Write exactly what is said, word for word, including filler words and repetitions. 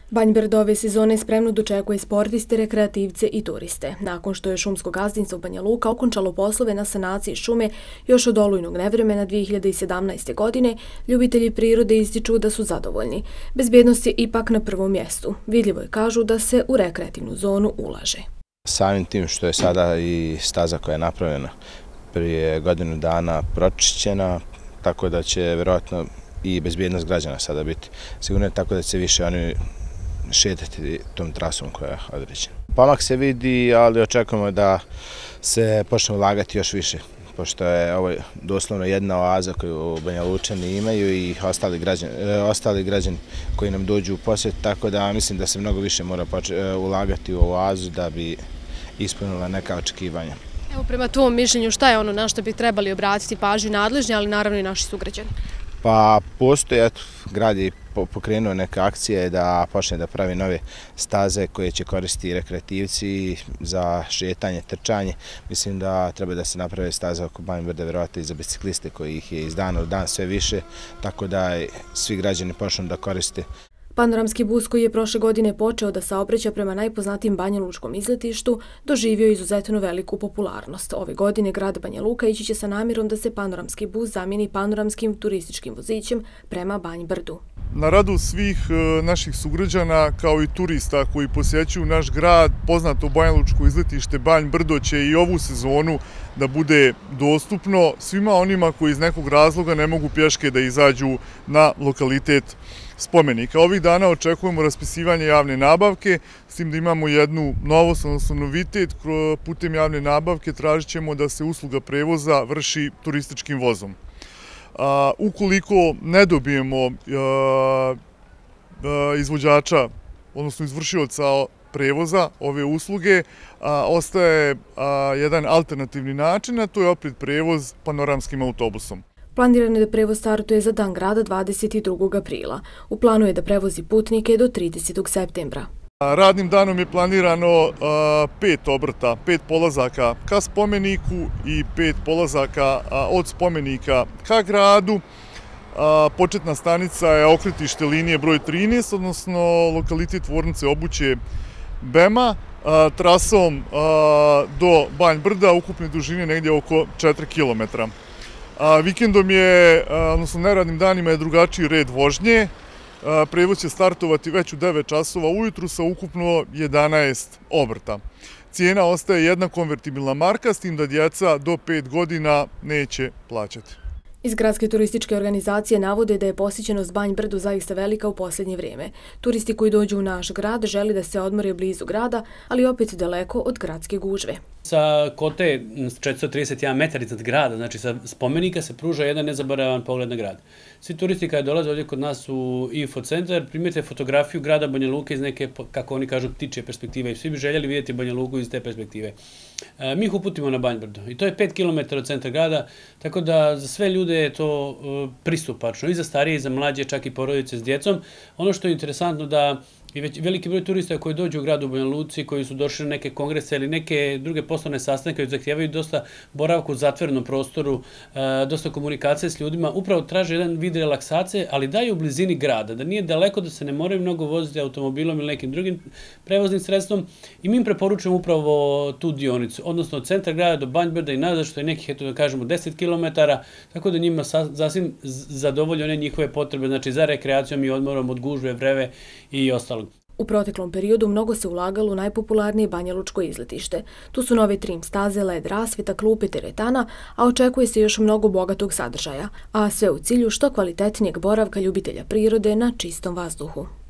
Banj Brdo ove sezone spremno dočekuje sportiste, rekreativce i turiste. Nakon što je šumsko gazdinstvo Banja Luka okončalo poslove na sanaciji šume još od olujnog nevremena dvije hiljade sedamnaeste. godine, ljubitelji prirode ističu da su zadovoljni. Bezbednost je ipak na prvom mjestu. Vidljivo je, kažu, da se u rekreativnu zonu ulaže. Samim tim što je sada i staza koja je napravljena prije godinu dana pročišćena, tako da će vjerojatno i bezbjednost građana sada biti sigurno, tako da će se više oni šetati tom trasom koja je određena. Pomak se vidi, ali očekujemo da se počne ulagati još više, pošto je ovo doslovno jedna oaza koju Banja Lučani imaju i ostali građani, ostali građani koji nam dođu u posjet, tako da mislim da se mnogo više mora ulagati u oazu da bi ispunila neka očekivanja. Evo, prema tvom mišljenju, šta je ono na što bi trebali obratiti pažnju nadležni, ali naravno i naši sugrađani? Pa postoje, eto, grad je pokrenuo neke akcije da počne da pravi nove staze koje će koristiti rekreativci za šetanje, trčanje. Mislim da treba da se naprave staze oko Banje Brda, vjerojatno i za bicikliste koji ih je iz dana u dan sve više, tako da svi građani počnu da koriste. Panoramski bus koji je prošle godine počeo da saobraća prema najpoznatijem banjalučkom izletištu doživio izuzetno veliku popularnost. Ove godine grad Banja Luka ići će sa namjerom da se panoramski bus zamijeni panoramskim turističkim vozićem prema Banj Brdu. Na radu svih naših sugrađana kao i turista koji posjećuju naš grad, poznato banjalučko izletište Banj Brdo će i ovu sezonu da bude dostupno svima onima koji iz nekog razloga ne mogu pješke da izađu na lokalitet spomenika. Ovih dana očekujemo raspisivanje javne nabavke, s tim da imamo jednu novost, odnosno novitet. Putem javne nabavke tražit ćemo da se usluga prevoza vrši turističkim vozom. Ukoliko ne dobijemo izvođača, odnosno izvršioca prevoza ove usluge, ostaje jedan alternativni način, a to je opet prevoz panoramskim autobusom. Planirano je da prevoz startuje za Dan grada dvadeset drugog aprila. U planu je da prevozi putnike do tridesetog septembra. Radnim danom je planirano pet obrta, pet polazaka ka spomeniku i pet polazaka od spomenika ka gradu. Početna stanica je okretište linije broj trinaest, odnosno lokalitet tvornice obuće Bema, trasom do Banj Brda ukupne dužine negdje oko četiri kilometra. Vikendom je, odnosno neradnim danima je drugačiji red vožnje. Prevoz će startovati već u devet časova ujutru sa ukupno jedanaest obrta. Cijena ostaje jedna konvertibilna marka, s tim da djeca do pet godina neće plaćati. Iz gradske turističke organizacije navode da je posjećenost Banj Brdu zaista velika u posljednje vrijeme. Turisti koji dođu u naš grad želi da se odmore blizu grada, ali opet daleko od gradske gužve. Sa kote četiristo trideset jedan metar iznad grada, znači sa spomenika se pruža jedan nezaboravan pogled na grad. Svi turisti kada dolaze ovdje kod nas u infocentar primijete fotografiju grada Banja Luke iz neke, kako oni kažu, ptičje perspektive i svi bi željeli vidjeti Banja Luku iz te perspektive. Mi ih uputimo na Banj Brdo i to je pet kilometara od centra grada, tako da za sve ljude je to pristupačno i za starije i za mlađe, čak i porodice s djecom. Ono što je interesantno da i već veliki broj turista koji dođu u gradu u Banja Luci, koji su došli na neke kongrese ili neke druge poslovne sastanke koji zahtijevaju dosta boravka u zatvorenom prostoru, dosta komunikacije s ljudima, upravo traže jedan vid relaksacije, ali daju u blizini grada, da nije daleko, da se ne moraju mnogo voziti automobilom ili nekim drugim prevoznim sredstvom i mi im preporučujemo upravo tu dionicu, odnosno od centra grada do Banj Brda i nazad, što je nekih, eto da kažemo, deset kilometara, tako da njima sasvim zadovolje one njihove potrebe, znači za rekreacijom i odmorom od gužve, vreve i ostalo. U proteklom periodu mnogo se ulagalo u najpopularnije banjalučko izletište. Tu su nove trim staze, led rasvjeta, klupe, teretana, a očekuje se još mnogo bogatog sadržaja, a sve u cilju što kvalitetnijeg boravka ljubitelja prirode na čistom vazduhu.